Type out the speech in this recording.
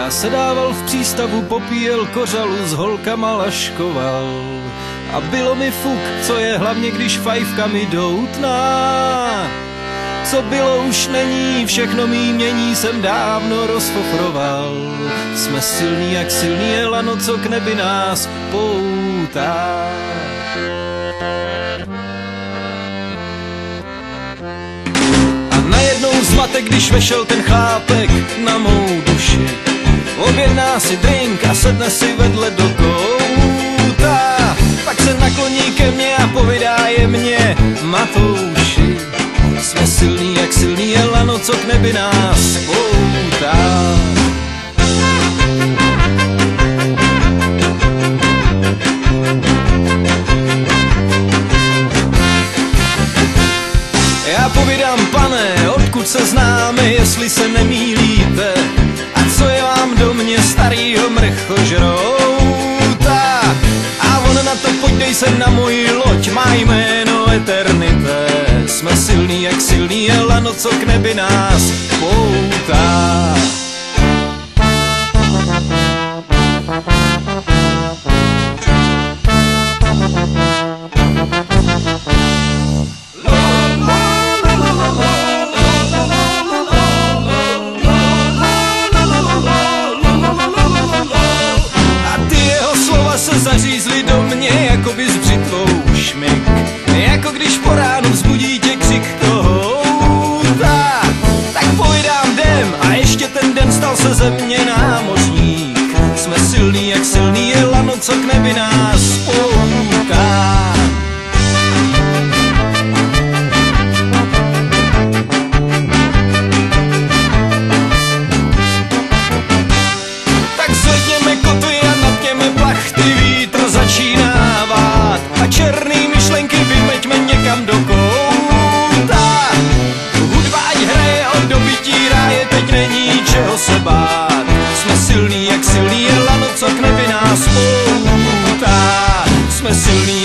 Já sedával v přístavu, popíjel kořalu, s holkama laškoval. A bylo mi fuk, co je hlavně, když fajfka mi doutná. Co bylo, už není, všechno mý mění jsem dávno rozfofroval. Jsme silný jak silný jelano, co k nebi nás poutá. A najednou zmatek, když vešel ten chlápek na mou duši. Objedná si drink a sedne si vedle do kouta. Pak se nakloní ke mně a povídá jemně: Matouši, jsme silný jak silný jelano, co k nebi nás poutá. Já povídám: pane, odkud se známe, jestli se nemýlíte? A co je vám do mě, starýho mrchožrouta? A on na to: pojď se na moji loď, má jméno Eternité. Jsme silný jak silný jelano, co k nebi nás poutá. Zařízli do mě, jako by s břitvou šmik. Jako když po ránu vzbudí tě křik kohouta. Tak povídám: jdem, a ještě ten den stal se ze mě námořník. Jsme silný jak silný jelano, co k nebi nás poutá. Tak zvedněme kotvy a napněme plachty, vítr začíná vát. A černý myšlenky vymeďme někam do kouta. Hudba ať hraje, od dobytí ráje, teď není čeho se bát. Jsme silný jak silný jelano, co k nebi nás poutá. Jsme silný